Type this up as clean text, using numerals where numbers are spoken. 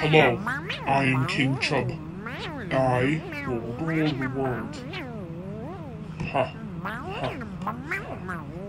Hello, I am King Chub. I will rule the world. Ha, ha, ha.